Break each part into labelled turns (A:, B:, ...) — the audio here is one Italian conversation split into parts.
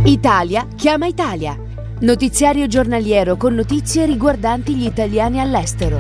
A: Italia chiama Italia. Notiziario giornaliero con notizie riguardanti gli italiani all'estero.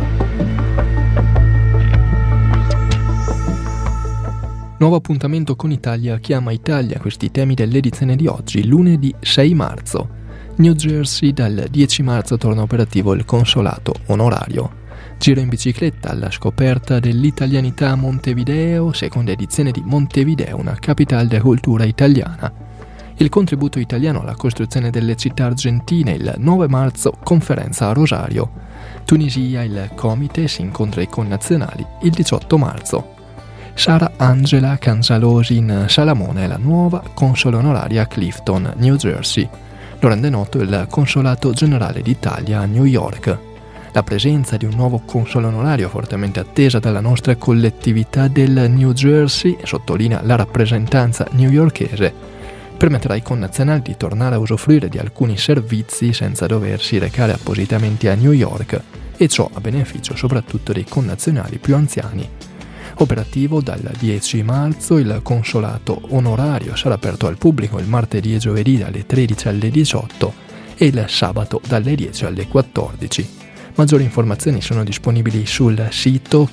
B: Nuovo appuntamento con Italia chiama Italia, questi temi dell'edizione di oggi, lunedì 6 marzo. New Jersey, dal 10 marzo torna operativo il consolato onorario. Giro in bicicletta alla scoperta dell'italianità a Montevideo, seconda edizione di Montevideo, una capitale della cultura italiana. Il contributo italiano alla costruzione delle città argentine, il 9 marzo, conferenza a Rosario. Tunisia, il Comites incontra i connazionali il 18 marzo. Sara Angela Cangialosi in Salamone è la nuova console onoraria a Clifton, New Jersey. Lo rende noto il Consolato Generale d'Italia a New York. La presenza di un nuovo console onorario fortemente attesa dalla nostra collettività del New Jersey, sottolinea la rappresentanza newyorkese, permetterà ai connazionali di tornare a usufruire di alcuni servizi senza doversi recare appositamente a New York, e ciò a beneficio soprattutto dei connazionali più anziani. Operativo dal 10 marzo, il consolato onorario sarà aperto al pubblico il martedì e giovedì dalle 13 alle 18 e il sabato dalle 10 alle 14. Maggiori informazioni sono disponibili sul sito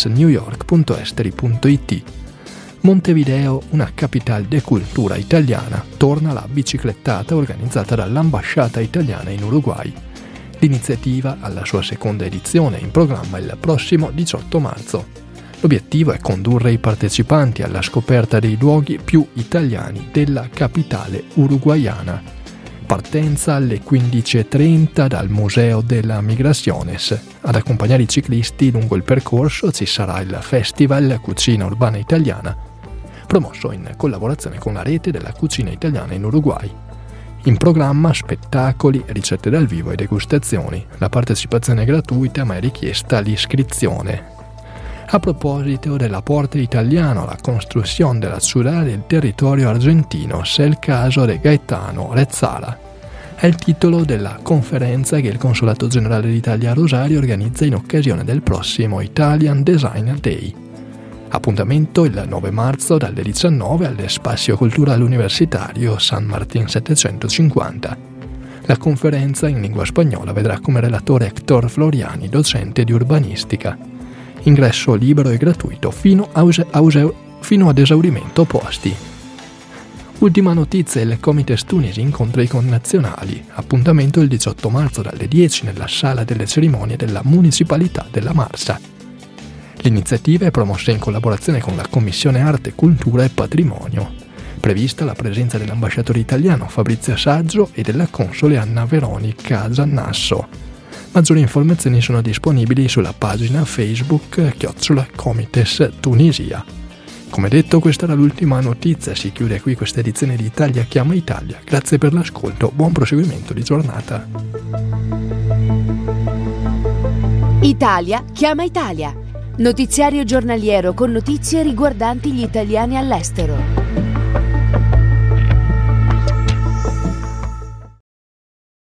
B: consnewyork.esteri.it. Montevideo, una capitale de cultura italiana, torna la biciclettata organizzata dall'ambasciata italiana in Uruguay. L'iniziativa, alla sua seconda edizione, è in programma il prossimo 18 marzo. L'obiettivo è condurre i partecipanti alla scoperta dei luoghi più italiani della capitale uruguaiana. Partenza alle 15:30 dal Museo della Migraciones. Ad accompagnare i ciclisti lungo il percorso ci sarà il Festival Cucina Urbana Italiana, promosso in collaborazione con la rete della cucina italiana in Uruguay. In programma spettacoli, ricette dal vivo e degustazioni. La partecipazione è gratuita, ma è richiesta l'iscrizione. A proposito dell'aporte italiano alla costruzione della ciudad del territorio argentino, è il caso di Gaetano Rezzara. È il titolo della conferenza che il Consolato Generale d'Italia a Rosario organizza in occasione del prossimo Italian Design Day. Appuntamento il 9 marzo dalle 19 all'Espazio Culturale Universitario San Martín 750. La conferenza in lingua spagnola vedrà come relatore Héctor Floriani, docente di urbanistica. Ingresso libero e gratuito fino ad esaurimento posti. Ultima notizia, il Comites Tunisi incontra i connazionali. Appuntamento il 18 marzo dalle 10 nella sala delle cerimonie della Municipalità della Marsa. L'iniziativa è promossa in collaborazione con la Commissione Arte, Cultura e Patrimonio. Prevista la presenza dell'ambasciatore italiano Fabrizio Saggio e della console Anna Veronica Zannasso. Maggiori informazioni sono disponibili sulla pagina Facebook @Comites Tunisia. Come detto, questa era l'ultima notizia. Si chiude qui questa edizione di Italia chiama Italia. Grazie per l'ascolto, buon proseguimento di giornata.
A: Italia chiama Italia. Notiziario giornaliero con notizie riguardanti gli italiani all'estero.